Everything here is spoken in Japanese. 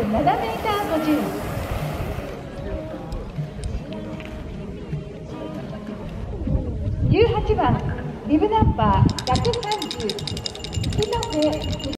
7メーター50。18番、ビブナンバー130、木の瀬